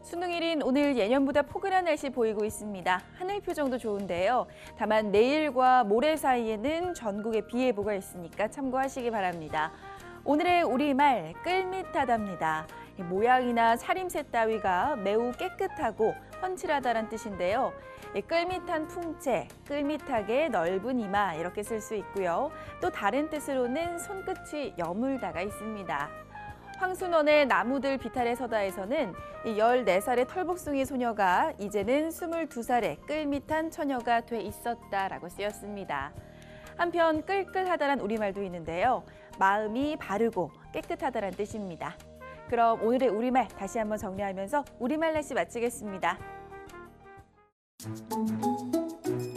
수능일인 오늘 예년보다 포근한 날씨 보이고 있습니다. 하늘 표정도 좋은데요. 다만 내일과 모레 사이에는 전국에 비 예보가 있으니까 참고하시기 바랍니다. 오늘의 우리말 끌밋하답니다. 모양이나 차림새 따위가 매우 깨끗하고 훤칠하다는 뜻인데요. 끌밋한 풍채, 끌밋하게 넓은 이마 이렇게 쓸 수 있고요. 또 다른 뜻으로는 손끝이 여물다가 있습니다. 황순원의 나무들 비탈에 서다에서는 14살의 털복숭이 소녀가 이제는 22살의 끌밋한 처녀가 돼 있었다라고 쓰였습니다. 한편 끌끌하다란 우리말도 있는데요. 마음이 바르고 깨끗하다란 뜻입니다. 그럼 오늘의 우리말 다시 한번 정리하면서 우리말 날씨 마치겠습니다.